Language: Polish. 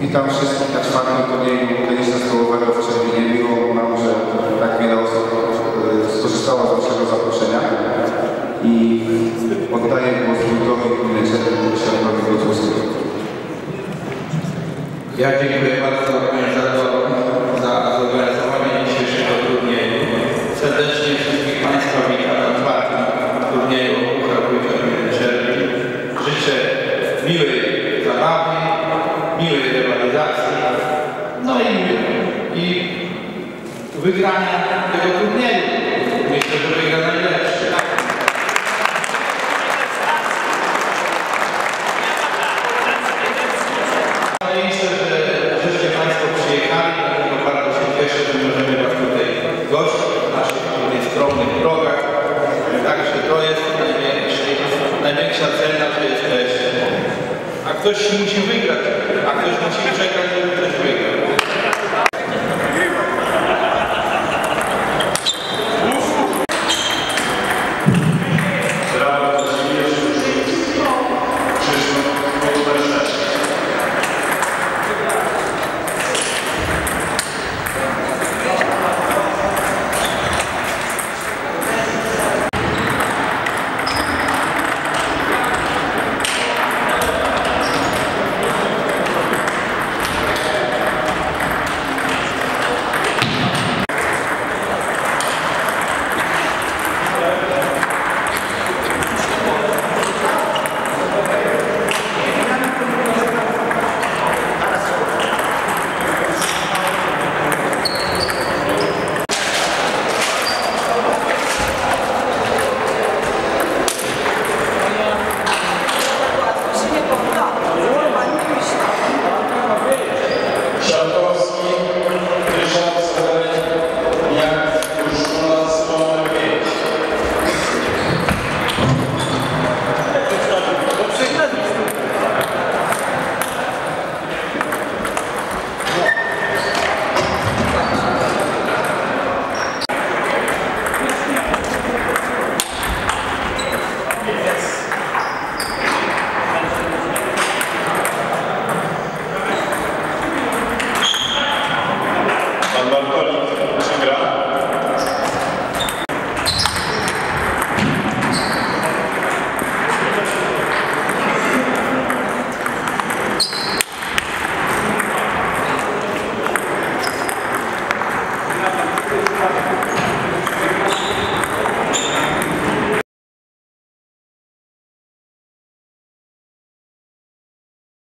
Witam wszystkich na czwartym turnieju tenisa stołowego w Czerwinie. Miło nam, że tak wiele osób skorzystało z naszego zaproszenia. I oddaję głos wójtowi gminy Czerwin, Krzysztofowi Gotowskiemu. Ja dziękuję bardzo organizatorom za zorganizowanie dzisiejszego turnieju. Serdecznie wszystkich Państwa witam na czwartym turnieju Puchar Wójta Gminy Czerwin. Życzę miłej zabawy, miłej rywalizacji, no i wygrania tego turnieju. Myślę, że wygra najlepszy. Najważniejsze, żeście Państwo przyjechali, dlatego bardzo się cieszę, że możemy Was tutaj gościć w naszych skromnych drogach. Także to jest największa cena, że jesteście. A ktoś musi wygrać, a ktoś musi czekać, żeby ktoś wygrał.